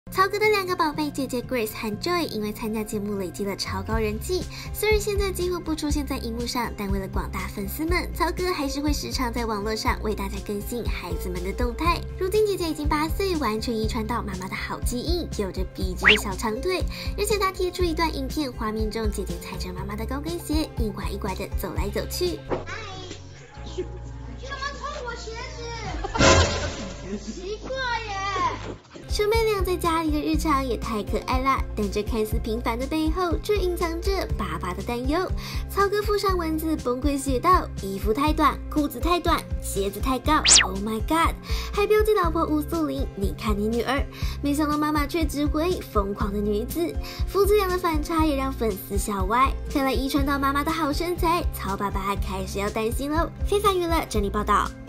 曹格的两个宝贝姐姐 Grace 和 Joy 因为参加节目累积了超高人气，虽然现在几乎不出现在荧幕上，但为了广大粉丝们，曹格还是会时常在网络上为大家更新孩子们的动态。如今姐姐已经8岁，完全遗传到妈妈的好基因，有着笔直的小长腿，而且她贴出一段影片，画面中姐姐踩着妈妈的高跟鞋，一拐一拐的走来走去。 干嘛偷我鞋子？奇怪耶！ 兄妹俩在家里的日常也太可爱啦，但这看似平凡的背后，却隐藏着爸爸的担忧。曹格附上文字崩溃写道：衣服太短，裤子太短，鞋子太高 ，Oh my god！ 还标记老婆吴素玲，你看你女儿。没想到妈妈却只回疯狂的女子，父子俩的反差也让粉丝笑歪。看来遗传到妈妈的好身材，曹爸爸开始要担心喽。非凡娱乐整理报道。